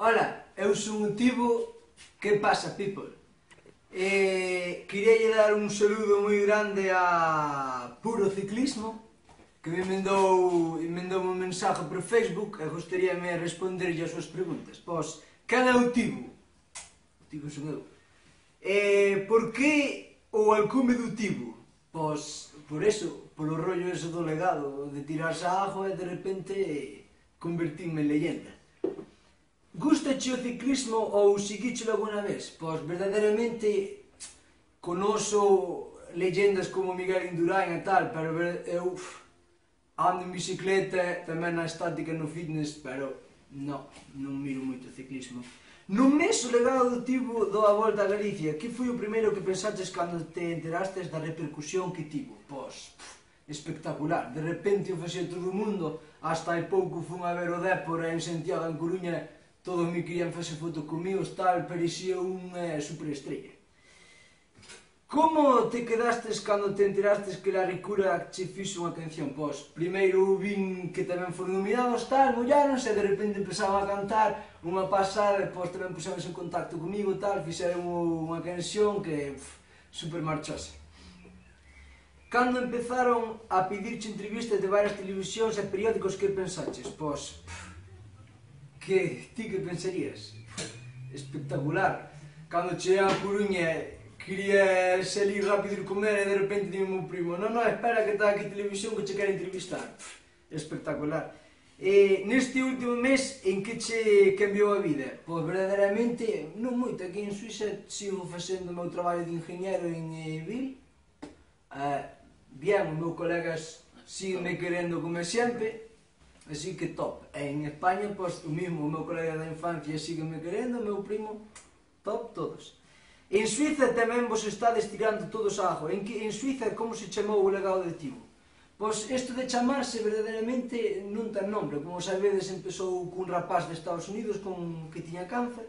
Ola, eu son o Tibo. Que pasa, people? Quería dar un saludo moi grande a Puro Ciclismo, que me mandou un mensaje por Facebook e gostaríame responderlle as súas preguntas. Pois, quen é o Tibo? O Tibo son eu. Por que o alcume do Tibo? Pois, por eso, polo rollo eso do legado, de tirarse a agua e de repente convertirme en leyenda. Gústache o ciclismo ou seguíchelo alguna vez? Pois, verdadeiramente, conoso leyendas como Miguel Indurain e tal, pero eu ando en bicicleta, tamén na estática no fitness, pero non miro moito o ciclismo. Nun mes o legado do Tibo dou a volta a Galicia. Que foi o primeiro que pensaches cando te enterastes da repercusión que tivo? Pois, espectacular. De repente o facía todo o mundo, hasta hai pouco fun a ver o Dépor en Santiago, en Coruña, todos me querían facer foto comigo, tal, parecía unha superestrella. Como te quedastes cando te enterastes que la Ricura che fixo unha canción? Pois, primeiro vin que tamén foron nominados, tal, mollaronse, e de repente empezaban a cantar unha pasada, depois tamén pusemos en contacto comigo, tal, fixeron unha canción que, super marchosa. Cando empezaron a pedirche entrevistas de varias televisións e periódicos, que pensaches? Pois, ti que pensarías? Espectacular. Cando cheguei a Coruña, quería salir rápido e comer e de repente dime o meu primo: non, espera que está aquí televisión que che quere entrevistar. Espectacular. Neste último mes, en que che cambiou a vida? Pois verdadeiramente non moito. Aquí en Suiza sigo facendo o meu traballo de ingeniero en Vil. Bien, os meus colegas síguenme querendo como sempre, así que top. En España, pois o mismo, o meu colega da infancia síguenme querendo, o meu primo, top todos. En Suiza tamén vos estades tirando todos a agua. En Suiza, como se chamou o legado de Tibo? Pois isto de chamarse verdadeiramente non ten nombre. Como sabedes, empezou cun rapaz de Estados Unidos que tiña cáncer.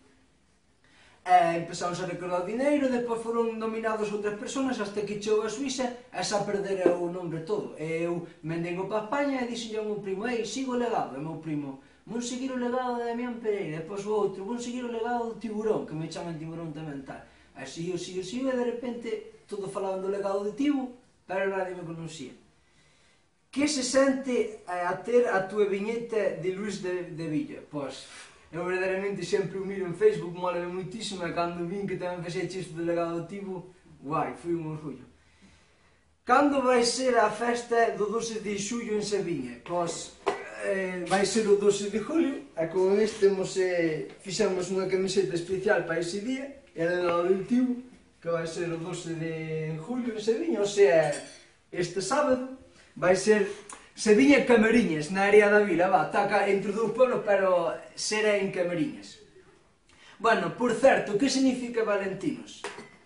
Empezamos a recaudar dineiro, depois foron nominados outras persoas hasta que chegou a Suiza e xa perdera o nombre todo. Eu mendengo para España e dixenlle ao meu primo: sigo o legado. E o meu primo: vou seguir o legado de Damián Pereira. Depois o outro: vou seguir o legado do Tiburón, que me chaman Tiburón tamén tal. E sigo, e de repente todo falaban do legado de Tibo, pero nadie me conocía. Que se sente a ter a túa viñeta de Luís de Villa? Pois, eu verdadeiramente sempre o miro en Facebook, molame moitísimo, e cando vin que tamén facía isto do legado do Tibo, guai, foi un orgullo. Cando vai ser a festa do 12 de xullo en Sabiña? Pois, vai ser o 12 de julio, e con este fixemos unha camiseta especial para ese día, e a legado do Tibo, que vai ser o 12 de julio en Sabiña, ou sea, este sábado, vai ser Sabiña Camariñas, na área da vila, está entre dous pueblos, pero será en Camariñas. Bueno, por certo, que significa Valentinos?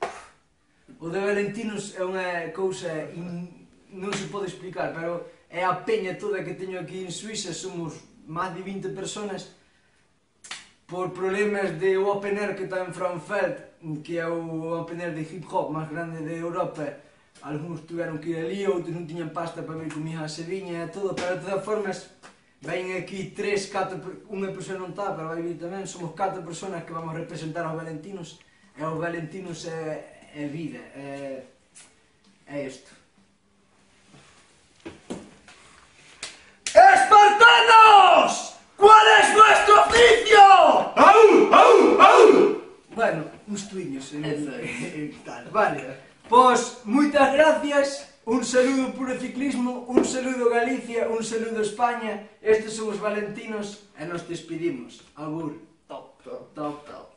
O de Valentinos é unha cousa, non se pode explicar, pero é a peña toda que teño aquí en Suiza, somos máis de 20 personas, por problemas de Open Air que está en Frauenfeld, que é o Open Air de hip hop máis grande de Europa. Alguns tiveron que ir ali, outros non tiñan pasta para vir comigo a Sabiña e todo, pero de todas formas, ven aquí 3, 4, unha persona non está, pero vai vir tamén, somos 4 personas que vamos a representar aos Valentinos, e os Valentinos é vida, é isto. ¡Espartanos! ¿Cuál es vuestro oficio? ¡Au! ¡Au! ¡Au! Bueno, uns tuiños. Vale. Pois, moitas gracias, un saludo Puro Ciclismo, un saludo Galicia, un saludo España, estes son os Valentinos e nos despedimos. Agur. Top.